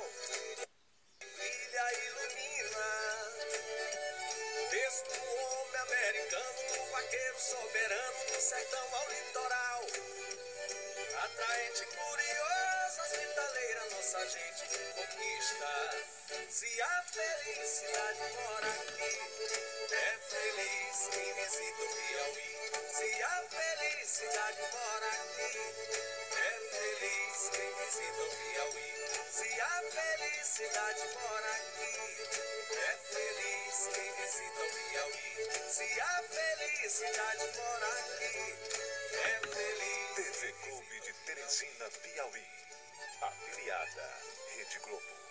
Ilha ilumina. Texto do homem americano, do vaqueiro soberano, do sertão ao litoral. Atraente, curiosa, hospitaleira, nossa gente conquista. Se a felicidade mora aqui, é feliz quem visita o Piauí. Se a felicidade mora aqui, é feliz quem visita o Piauí. Se a felicidade mora aqui, é feliz quem visita o Piauí. Se a felicidade mora aqui, é feliz. TV Clube de Teresina, Piauí. Afiliada Rede Globo.